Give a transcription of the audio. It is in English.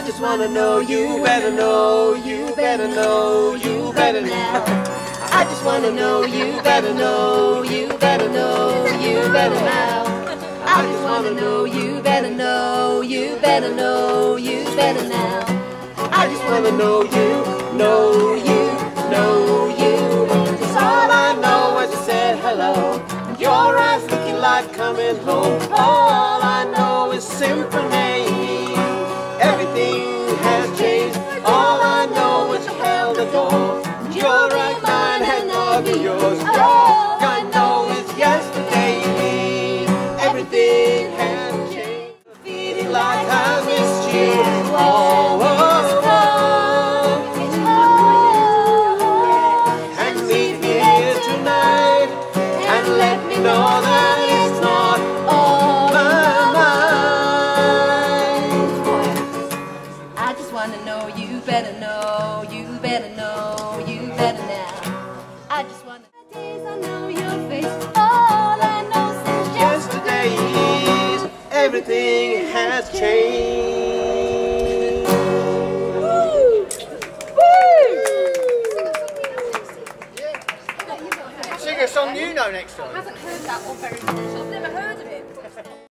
just wanna know, you better know, you better know, you better now. I just wanna know, you better know, you better know, you better now. I just wanna know, you better know, you better know, you better now. I just wanna know you, know you, know you. That's all I know as you said hello. Your eyes looking like coming home. All I know is symphony. Everything has changed. All I know is you held the door. You're right, mine, and I'll be yours. All I know is yesterday. Everything has changed. Feeling like I missed you. Oh, oh, oh. And meet me here tonight. And let me know that it's not all my mind. I just wanna know, you better know, you better know, you better now. I just wanna days I know your face, all I know since Yesterday's everything has changed. Woo! Sing a song you know next time. I haven't heard that one very much. I've never heard of it.